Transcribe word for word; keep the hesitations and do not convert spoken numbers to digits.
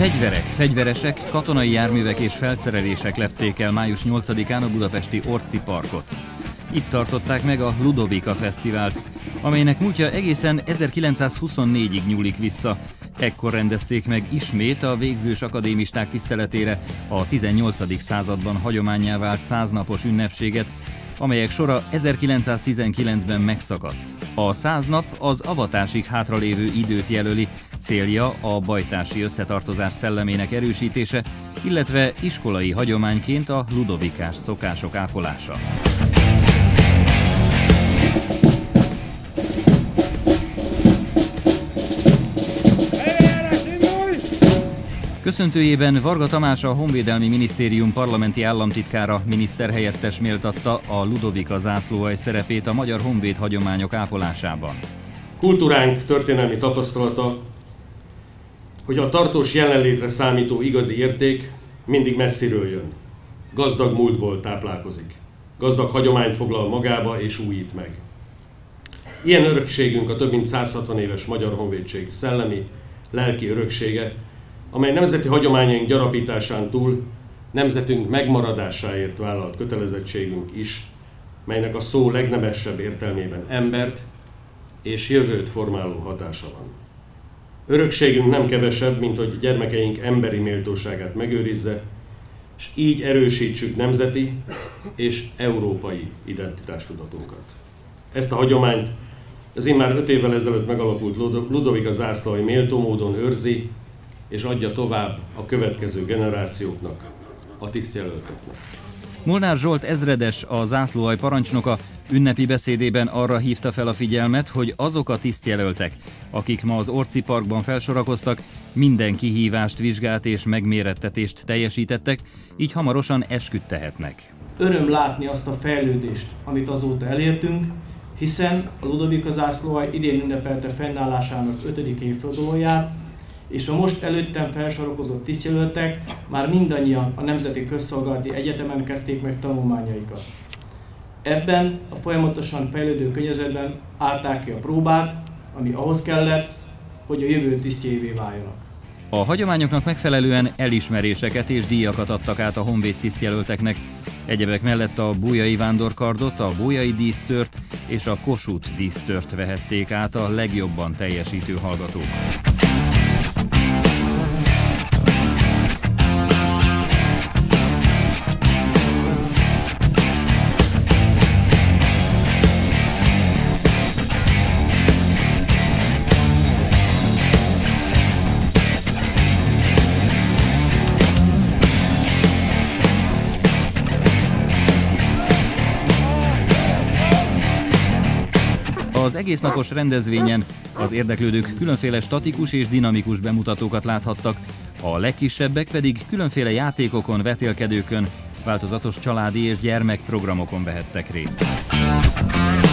Fegyverek, fegyveresek, katonai járművek és felszerelések lepték el május nyolcadikán a budapesti Orci Parkot. Itt tartották meg a Ludovika Fesztivált, amelynek múltja egészen ezerkilencszázhuszonnégyig nyúlik vissza. Ekkor rendezték meg ismét a végzős akadémisták tiszteletére a tizennyolcadik században hagyománnyá vált száznapos ünnepséget, amelyek sora ezerkilencszáztizenkilencben megszakadt. A száz nap az avatásig hátralévő időt jelöli, célja a bajtársi összetartozás szellemének erősítése, illetve iskolai hagyományként a ludovikás szokások ápolása. Köszöntőjében Varga Tamás, a Honvédelmi Minisztérium parlamenti államtitkára, miniszterhelyettes méltatta a Ludovika zászlóalj szerepét a magyar honvéd hagyományok ápolásában. Kultúránk történelmi tapasztalata, hogy a tartós jelenlétre számító igazi érték mindig messziről jön. Gazdag múltból táplálkozik. Gazdag hagyományt foglal magába és újít meg. Ilyen örökségünk a több mint száz hatvan éves magyar honvédség szellemi, lelki öröksége, amely nemzeti hagyományaink gyarapításán túl nemzetünk megmaradásáért vállalt kötelezettségünk is, melynek a szó legnemesebb értelmében embert és jövőt formáló hatása van. Örökségünk nem kevesebb, mint hogy gyermekeink emberi méltóságát megőrizze, és így erősítsük nemzeti és európai identitástudatunkat. Ezt a hagyományt az immár öt évvel ezelőtt megalakult Ludovika zászlóalj méltó módon őrzi, és adja tovább a következő generációknak, a tisztjelöltöknek. Molnár Zsolt ezredes, a zászlóalj parancsnoka ünnepi beszédében arra hívta fel a figyelmet, hogy azok a tisztjelöltek, akik ma az Orci Parkban felsorakoztak, minden kihívást, vizsgát és megmérettetést teljesítettek, így hamarosan esküt tehetnek. Öröm látni azt a fejlődést, amit azóta elértünk, hiszen a Ludovika zászlóalj idén ünnepelte fennállásának ötödik évfordulóját, és a most előttem felsorakozott tisztjelöltek már mindannyian a Nemzeti Közszolgálati Egyetemen kezdték meg tanulmányaikat. Ebben a folyamatosan fejlődő környezetben állták ki a próbát, ami ahhoz kellett, hogy a jövő tisztjévé váljanak. A hagyományoknak megfelelően elismeréseket és díjakat adtak át a honvéd tisztjelölteknek. Egyebek mellett a Bolyai Vándorkardot, a Bolyai dísztört és a Kossuth dísztört vehették át a legjobban teljesítő hallgatók. Az egésznapos rendezvényen az érdeklődők különféle statikus és dinamikus bemutatókat láthattak, a legkisebbek pedig különféle játékokon, vetélkedőkön, változatos családi és gyermekprogramokon vehettek részt.